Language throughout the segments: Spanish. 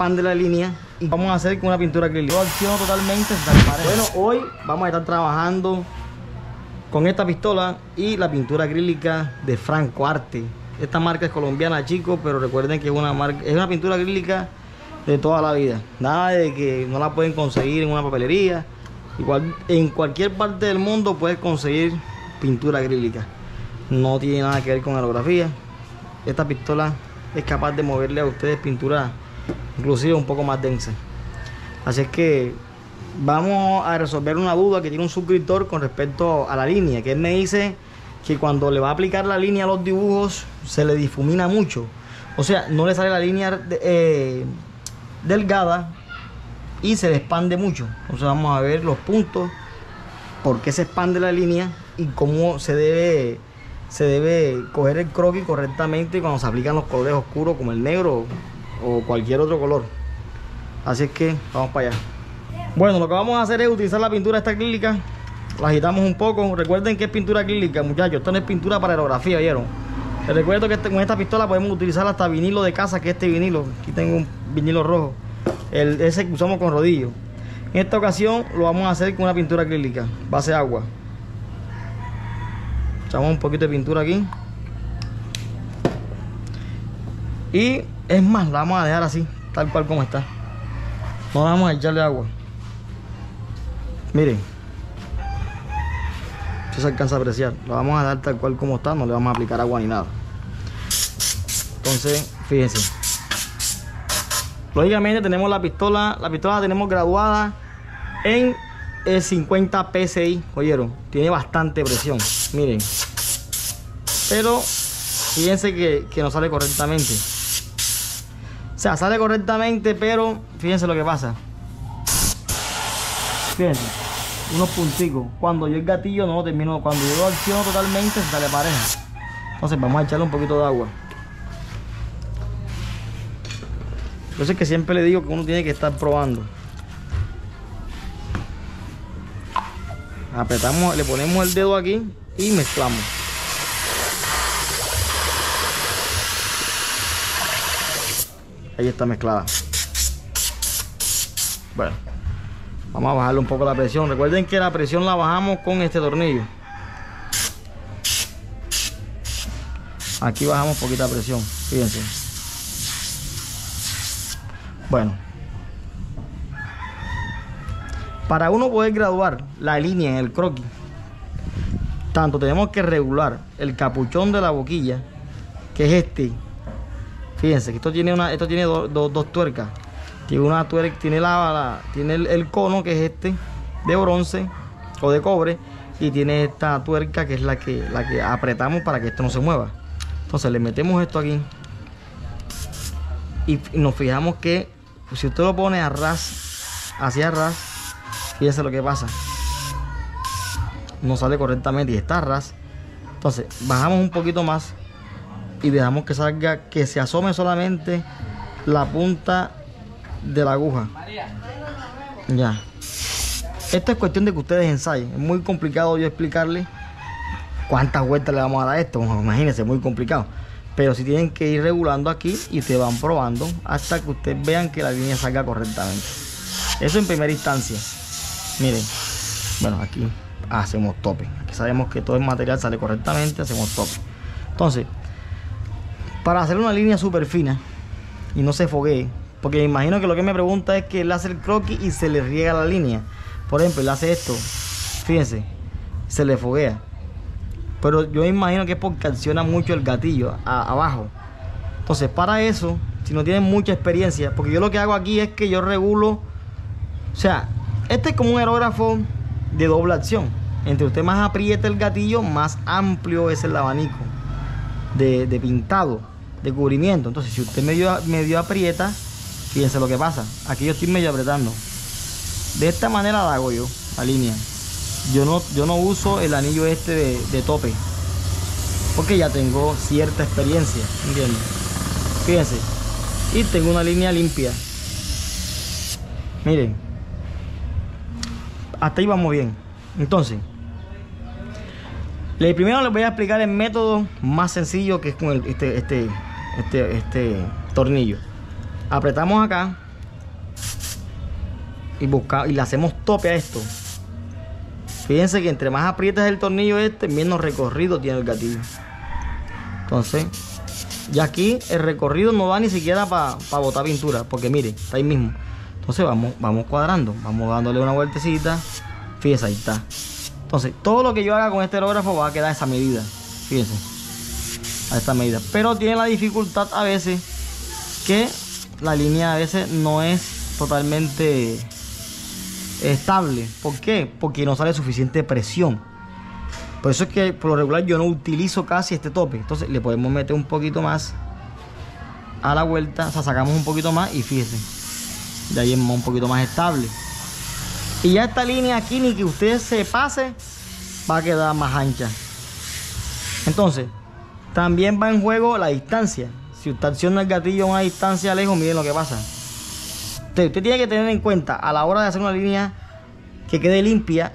expande la línea y vamos a hacer con una pintura acrílica. Yo acciono totalmente. Bueno, hoy vamos a estar trabajando con esta pistola y la pintura acrílica de Franco Arte. Esta marca es colombiana, chicos, pero recuerden que es una pintura acrílica de toda la vida. Nada de que no la pueden conseguir en una papelería. Igual en cualquier parte del mundo puedes conseguir pintura acrílica. No tiene nada que ver con aerografía. Esta pistola es capaz de moverle a ustedes pintura inclusive un poco más densa. Así es que vamos a resolver una duda que tiene un suscriptor con respecto a la línea, que él me dice que cuando le va a aplicar la línea a los dibujos se le difumina mucho, o sea, no le sale la línea delgada y se le expande mucho. Entonces vamos a ver los puntos, por qué se expande la línea y cómo se debe coger el croquis correctamente cuando se aplican los colores oscuros como el negro o cualquier otro color. Así es que vamos para allá. Bueno, lo que vamos a hacer es utilizar la pintura esta acrílica. La agitamos un poco. Recuerden que es pintura acrílica, muchachos. Esto no es pintura para aerografía, ¿vieron? Les recuerdo que con esta pistola podemos utilizar hasta vinilo de casa, que este vinilo. Aquí tengo un vinilo rojo, ese que usamos con rodillo. En esta ocasión lo vamos a hacer con una pintura acrílica, base agua. Echamos un poquito de pintura aquí. Y es más, la vamos a dejar así, tal cual como está. No vamos a echarle agua. Miren, si se alcanza a apreciar, lo vamos a dar tal cual como está, no le vamos a aplicar agua ni nada. Entonces, fíjense. Lógicamente tenemos la pistola la tenemos graduada en el 50 PSI, oyeron, tiene bastante presión, miren. Pero fíjense que no sale correctamente. O sea, sale correctamente, pero fíjense lo que pasa. Fíjense, unos punticos. Cuando yo el gatillo no lo termino, cuando yo lo acciono totalmente se sale pareja. Entonces vamos a echarle un poquito de agua. Entonces que siempre le digo que uno tiene que estar probando. Apretamos, le ponemos el dedo aquí y mezclamos. Ahí está mezclada. Bueno, vamos a bajarle un poco la presión. Recuerden que la presión la bajamos con este tornillo. Aquí bajamos poquita presión, fíjense. Bueno, para uno poder graduar la línea en el croquis, tanto tenemos que regular el capuchón de la boquilla, que es este. Fíjense que esto tiene dos tuercas. Tiene una tuerca, tiene el cono, que es este de bronce o de cobre, y tiene esta tuerca que es la que apretamos para que esto no se mueva. Entonces le metemos esto aquí y nos fijamos que si usted lo pone a ras, hacia ras, fíjense lo que pasa, no sale correctamente y está a ras. Entonces bajamos un poquito más y dejamos que salga, que se asome solamente la punta de la aguja. Ya. Esto es cuestión de que ustedes ensayen. Es muy complicado yo explicarles cuántas vueltas le vamos a dar a esto. Imagínense, muy complicado. Pero si tienen que ir regulando aquí y ustedes van probando hasta que ustedes vean que la línea salga correctamente. Eso en primera instancia. Miren, bueno, aquí hacemos tope. Aquí sabemos que todo el material sale correctamente, hacemos tope. Entonces, para hacer una línea súper fina y no se foguee, porque me imagino que lo que me pregunta es que él hace el croquis y se le riega la línea. Por ejemplo, él hace esto, fíjense, se le foguea. Pero yo me imagino que es porque acciona mucho el gatillo abajo. Entonces, para eso, si no tienen mucha experiencia, porque yo lo que hago aquí es que yo regulo, o sea, este es como un aerógrafo de doble acción. Entre usted más aprieta el gatillo, más amplio es el abanico de pintado, de cubrimiento. Entonces, si usted medio aprieta, fíjense lo que pasa. Aquí yo estoy medio apretando. De esta manera la hago yo, la línea. Yo no uso el anillo este de tope, porque ya tengo cierta experiencia, ¿entienden? Fíjense, y tengo una línea limpia. Miren, hasta ahí vamos bien. Entonces, primero les voy a explicar el método más sencillo, que es con este tornillo. Apretamos acá y le hacemos tope a esto. Fíjense que entre más aprietas el tornillo menos recorrido tiene el gatillo. Entonces, ya aquí el recorrido no va ni siquiera para botar pintura, porque mire, está ahí mismo. Entonces vamos cuadrando, vamos dándole una vueltecita. Fíjense, ahí está. Entonces, todo lo que yo haga con este aerógrafo va a quedar a esa medida. Fíjense, a esta medida. Pero tiene la dificultad a veces que la línea a veces no es totalmente estable. ¿Por qué? Porque no sale suficiente presión. Por eso es que por lo regular yo no utilizo casi este tope. Entonces le podemos meter un poquito más a la vuelta, o sea, sacamos un poquito más y fíjense, de ahí es un poquito más estable. Y ya esta línea aquí, ni que usted se pase, va a quedar más ancha. Entonces también va en juego la distancia. Si usted acciona el gatillo a una distancia lejos, miren lo que pasa. Usted tiene que tener en cuenta a la hora de hacer una línea que quede limpia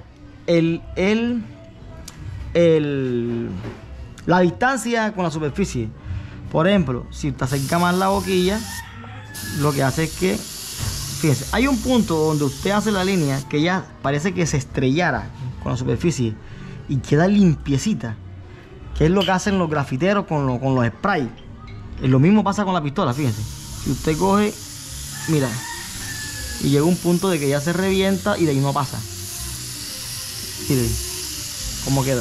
la distancia con la superficie. Por ejemplo, si usted acerca más la boquilla, lo que hace es que, fíjense, hay un punto donde usted hace la línea que ya parece que se estrellara con la superficie y queda limpiecita, que es lo que hacen los grafiteros con los sprays. Lo mismo pasa con la pistola, fíjense. Si usted coge, mira, y llega un punto de que ya se revienta y de ahí no pasa. Miren cómo queda.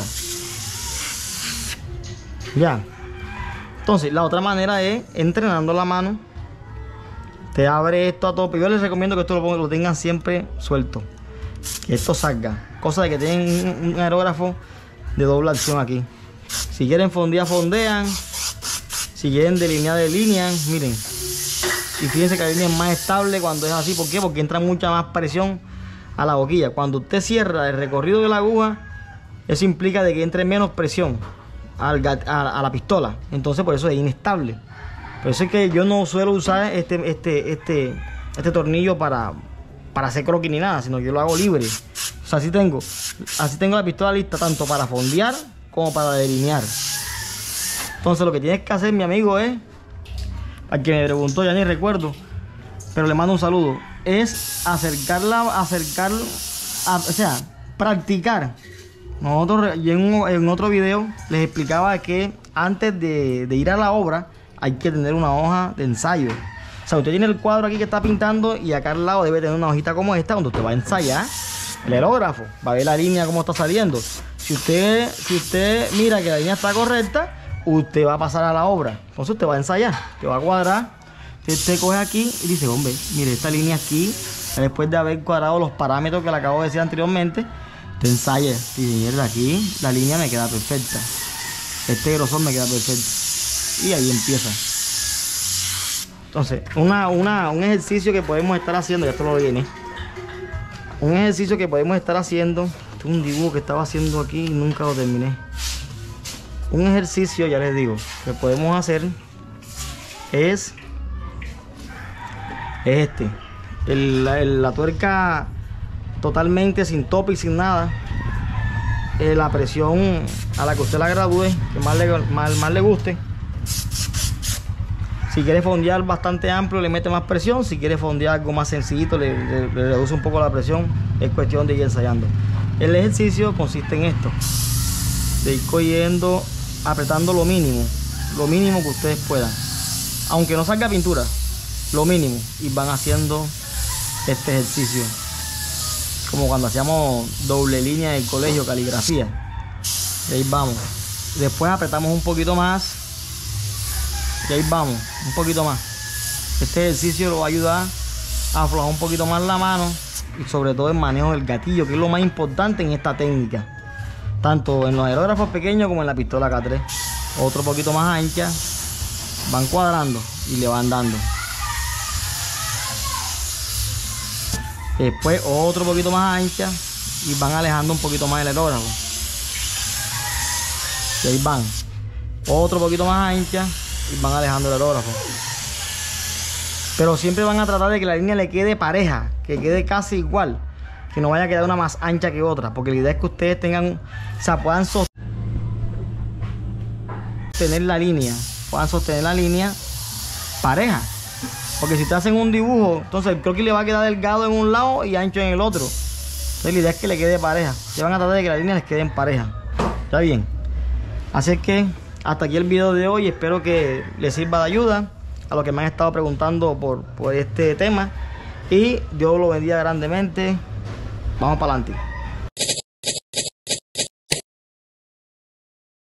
Ya. Entonces, la otra manera es entrenando la mano. Te abre esto a tope. Yo les recomiendo que esto lo tengan siempre suelto, que esto salga. Cosa de que tienen un aerógrafo de doble acción aquí. Si quieren fondear, fondean. Si quieren delinear, delinean. Miren. Y fíjense que la línea es más estable cuando es así. ¿Por qué? Porque entra mucha más presión a la boquilla. Cuando usted cierra el recorrido de la aguja, eso implica de que entre menos presión a la pistola. Entonces por eso es inestable. Por eso es que yo no suelo usar este tornillo para hacer croquis ni nada, sino que yo lo hago libre. O sea, así tengo la pistola lista tanto para fondear como para delinear. Entonces lo que tienes que hacer, mi amigo, es, al que me preguntó, ya ni recuerdo, pero le mando un saludo, es o sea, practicar. Nosotros, yo en otro video les explicaba que antes de ir a la obra hay que tener una hoja de ensayo. O sea, usted tiene el cuadro aquí que está pintando y acá al lado debe tener una hojita como esta donde usted va a ensayar el aerógrafo, va a ver la línea cómo está saliendo. Si usted mira que la línea está correcta, usted va a pasar a la obra. Entonces usted va a ensayar, te va a cuadrar. Usted coge aquí y dice, hombre, mire esta línea aquí, después de haber cuadrado los parámetros que le acabo de decir anteriormente, te ensaya y mierda, aquí la línea me queda perfecta, este grosor me queda perfecto, y ahí empieza. Entonces un ejercicio que podemos estar haciendo, ya esto lo viene, un ejercicio que podemos estar haciendo, este es un dibujo que estaba haciendo aquí y nunca lo terminé. Un ejercicio, ya les digo, que podemos hacer es la tuerca totalmente sin tope y sin nada, la presión a la que usted la gradúe, que más le guste. Si quiere fondear bastante amplio, le mete más presión. Si quiere fondear algo más sencillito, le reduce un poco la presión. Es cuestión de ir ensayando. El ejercicio consiste en esto, de ir cogiendo, apretando lo mínimo que ustedes puedan, aunque no salga pintura, lo mínimo, y van haciendo este ejercicio como cuando hacíamos doble línea en el colegio, caligrafía. Y ahí vamos. Después apretamos un poquito más y ahí vamos, un poquito más. Este ejercicio lo va a ayudar a aflojar un poquito más la mano y sobre todo el manejo del gatillo, que es lo más importante en esta técnica, tanto en los aerógrafos pequeños como en la pistola K3. Otro poquito más ancha, van cuadrando y le van dando. Después otro poquito más ancha y van alejando un poquito más el aerógrafo. Y ahí van. Otro poquito más ancha y van alejando el aerógrafo. Pero siempre van a tratar de que la línea le quede pareja, que quede casi igual, que no vaya a quedar una más ancha que otra, porque la idea es que ustedes tengan, o sea, puedan sostener la línea pareja. Porque si te hacen un dibujo, entonces el croquis le va a quedar delgado en un lado y ancho en el otro. Entonces la idea es que le quede pareja. Se van a tratar de que las líneas les queden pareja. ¿Está bien? Así que hasta aquí el video de hoy. Espero que les sirva de ayuda a los que me han estado preguntando por este tema. Y Dios lo bendiga grandemente. Vamos para adelante.